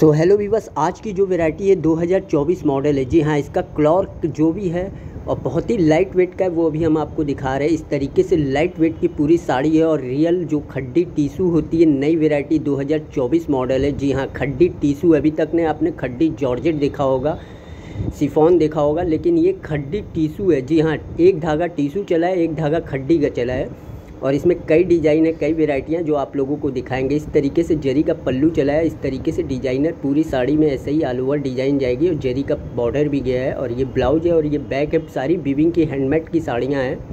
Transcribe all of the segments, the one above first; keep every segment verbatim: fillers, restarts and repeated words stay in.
So hello viewers, आज की जो वैरायटी है दो हज़ार चौबीस मॉडल है। जी हाँ, इसका क्लॉर्क जो भी है और बहुत ही लाइट वेट का है वो अभी हम आपको दिखा रहे हैं। इस तरीके से लाइट वेट की पूरी साड़ी है और रियल जो खड्डी टीसू होती है, नई वैरायटी दो हज़ार चौबीस मॉडल है। जी हाँ, खड्डी टीसू। अभी तक ने आपने खड्डी जॉर्जेट देखा होगा, शिफॉन देखा होगा, लेकिन ये खड्डी टीसू है। जी हाँ, एक धागा टीसू चला है, एक धागा खड्डी का चला है और इसमें कई डिज़ाइन है, कई वेराइटियाँ जो आप लोगों को दिखाएंगे। इस तरीके से जरी का पल्लू चला है, इस तरीके से डिजाइनर पूरी साड़ी में ऐसे ही ऑल ओवर डिज़ाइन जाएगी और जरी का बॉर्डर भी गया है और ये ब्लाउज है और ये बैक है। सारी वीविंग की हैंडमेड की साड़ियाँ हैं।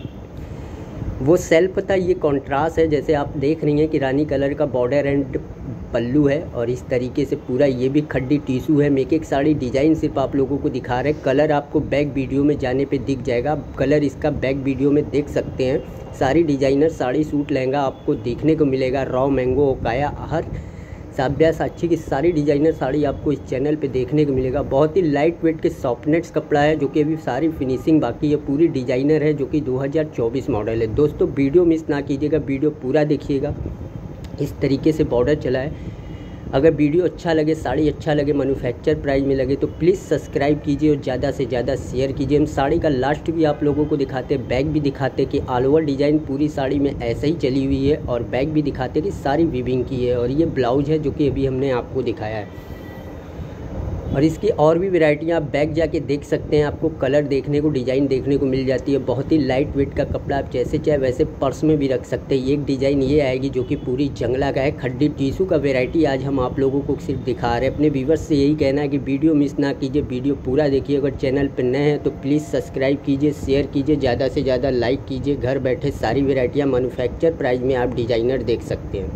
वो सेल्फ था, ये कॉन्ट्रास्ट है। जैसे आप देख रही हैं कि रानी कलर का बॉर्डर एंड पल्लू है और इस तरीके से पूरा ये भी खड्डी टीसू है। एक एक साड़ी डिज़ाइन सिर्फ आप लोगों को दिखा रहे हैं। कलर आपको बैक वीडियो में जाने पे दिख जाएगा, आप कलर इसका बैक वीडियो में देख सकते हैं। सारी डिज़ाइनर साड़ी, सूट, लहंगा आपको देखने को मिलेगा। रॉ, मैंगो, ओकाया, हर साब्या, साक्षी की सारी डिज़ाइनर साड़ी आपको इस चैनल पे देखने को मिलेगा। बहुत ही लाइट वेट के सॉफ्टनेट्स कपड़ा है जो कि अभी सारी फिनिशिंग बाकी है। पूरी डिज़ाइनर है जो कि दो हज़ार चौबीस मॉडल है। दोस्तों वीडियो मिस ना कीजिएगा, वीडियो पूरा देखिएगा। इस तरीके से बॉर्डर चला है। अगर वीडियो अच्छा लगे, साड़ी अच्छा लगे, मैन्युफैक्चर प्राइस में लगे तो प्लीज़ सब्सक्राइब कीजिए और ज़्यादा से ज़्यादा शेयर कीजिए। हम साड़ी का लास्ट भी आप लोगों को दिखाते हैं, बैक भी दिखाते कि ऑल ओवर डिज़ाइन पूरी साड़ी में ऐसे ही चली हुई है और बैक भी दिखाते कि सारी वीविंग की है और ये ब्लाउज है जो कि अभी हमने आपको दिखाया है। और इसकी और भी वैरायटियाँ आप बैक जाके देख सकते हैं, आपको कलर देखने को, डिज़ाइन देखने को मिल जाती है। बहुत ही लाइट वेट का कपड़ा, आप जैसे चाहे वैसे पर्स में भी रख सकते हैं। एक डिज़ाइन ये आएगी जो कि पूरी जंगला का है, खड्डी टीसू का वैरायटी आज हम आप लोगों को सिर्फ दिखा रहे हैं। अपने व्यूवर्स से यही कहना है कि वीडियो मिस ना कीजिए, वीडियो पूरा देखिए। अगर चैनल पर नए हैं तो प्लीज़ सब्सक्राइब कीजिए, शेयर कीजिए, ज़्यादा से ज़्यादा लाइक कीजिए। घर बैठे सारी वैरायटियाँ मैन्युफैक्चर प्राइस में आप डिज़ाइनर देख सकते हैं।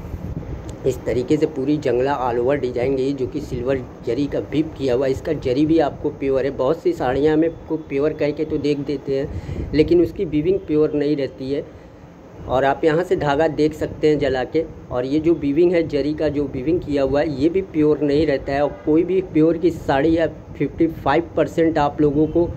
इस तरीके से पूरी जंगला ऑल ओवर डिज़ाइन गई जो कि सिल्वर जरी का बीप किया हुआ। इसका जरी भी आपको प्योर है। बहुत सी साड़ियाँ में को प्योर कह के तो देख देते हैं, लेकिन उसकी वीविंग प्योर नहीं रहती है। और आप यहाँ से धागा देख सकते हैं जला के। और ये जो वीविंग है, जरी का जो वीविंग किया हुआ है, ये भी प्योर नहीं रहता है। और कोई भी प्योर की साड़ी या पचपन परसेंट आप लोगों को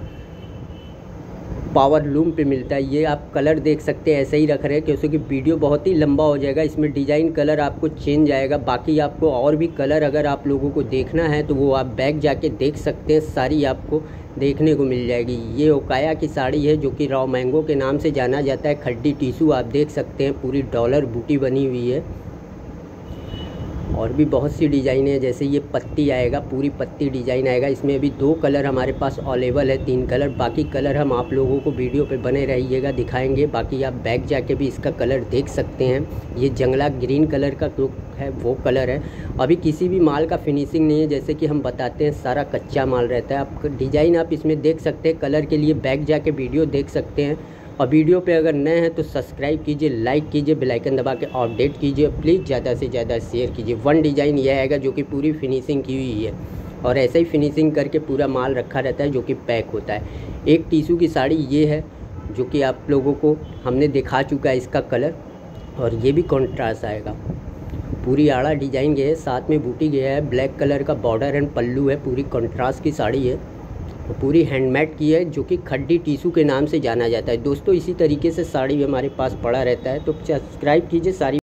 पावर लूम पे मिलता है। ये आप कलर देख सकते हैं, ऐसे ही रख रहे हैं क्योंकि वीडियो बहुत ही लंबा हो जाएगा। इसमें डिज़ाइन कलर आपको चेंज आएगा। बाकी आपको और भी कलर अगर आप लोगों को देखना है तो वो आप बैक जाके देख सकते हैं, सारी आपको देखने को मिल जाएगी। ये ओकाया की साड़ी है जो कि रॉ मैंगो के नाम से जाना जाता है। खड्डी टीसू आप देख सकते हैं, पूरी डॉलर बूटी बनी हुई है। और भी बहुत सी डिज़ाइन है, जैसे ये पत्ती आएगा, पूरी पत्ती डिज़ाइन आएगा। इसमें अभी दो कलर हमारे पास अवेलेबल है, तीन कलर। बाकी कलर हम आप लोगों को वीडियो पे बने रहिएगा दिखाएंगे। बाकी आप बैक जाके भी इसका कलर देख सकते हैं। ये जंगला ग्रीन कलर का जो है वो कलर है। अभी किसी भी माल का फिनिशिंग नहीं है, जैसे कि हम बताते हैं सारा कच्चा माल रहता है। आप डिज़ाइन आप इसमें देख सकते हैं। कलर के लिए बैक जाके वीडियो देख सकते हैं। और वीडियो पे अगर नए हैं तो सब्सक्राइब कीजिए, लाइक कीजिए, बेल आइकन दबा के अपडेट कीजिए। प्लीज़ ज़्यादा से ज़्यादा शेयर कीजिए। वन डिज़ाइन यह आएगा जो कि पूरी फिनिशिंग की हुई है और ऐसे ही फिनिशिंग करके पूरा माल रखा रहता है जो कि पैक होता है। एक टीसू की साड़ी ये है जो कि आप लोगों को हमने दिखा चुका है इसका कलर। और ये भी कॉन्ट्रास्ट आएगा, पूरी आड़ा डिज़ाइन गया है, साथ में बूटी गया है। ब्लैक कलर का बॉर्डर एंड पल्लू है। पूरी कॉन्ट्रास्ट की साड़ी है, पूरी हैंडमेड की है जो कि खड्डी टीसू के नाम से जाना जाता है। दोस्तों इसी तरीके से साड़ी हमारे पास पड़ा रहता है, तो सब्सक्राइब कीजिए सारी